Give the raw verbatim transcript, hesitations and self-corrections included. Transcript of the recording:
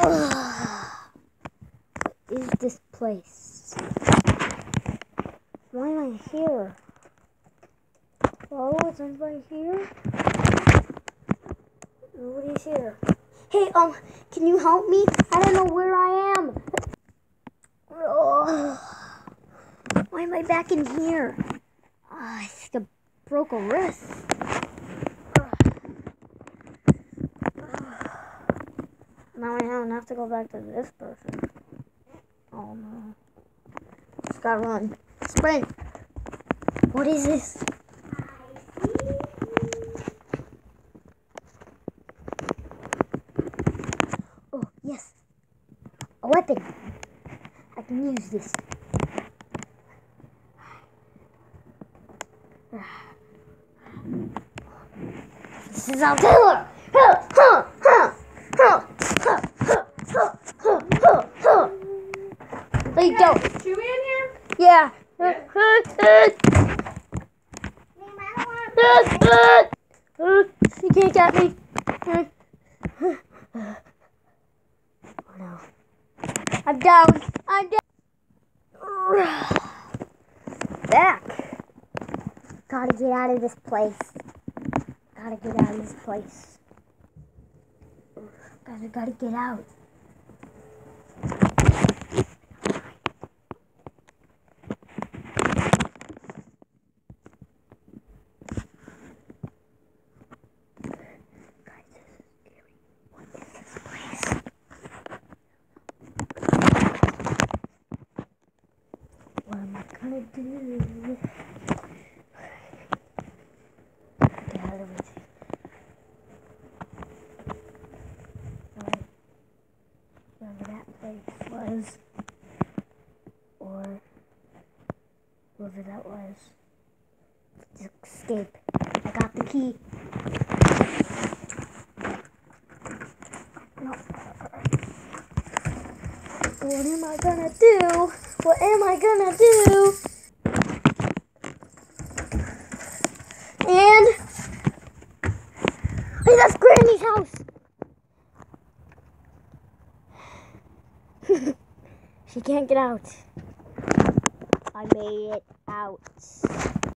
What is this place? Why am I here? Hello, is anybody here? Nobody's here. Hey, um, can you help me? I don't know where I am. Oh, why am I back in here? Oh, I think I broke a wrist. Now I don't have to go back to this person. Oh no. Just gotta run. Sprint! What is this? Oh, yes. A weapon. I can use this. This is our killer! Huh, huh, huh, huh, huh, huh, huh, huh, huh. There you go. Is Chewie in here? Yeah. You can't get me. Oh no. I'm down. I'm down. Back. Gotta get out of this place. Gotta get out of this place. Gotta, gotta get out. What am I gonna do? Get out of it. Right. Wherever that place was. Or whoever that was. Let's escape. I got the key. No. What am I gonna do? What am I gonna do? And hey, that's Granny's house. She can't get out. I made it out.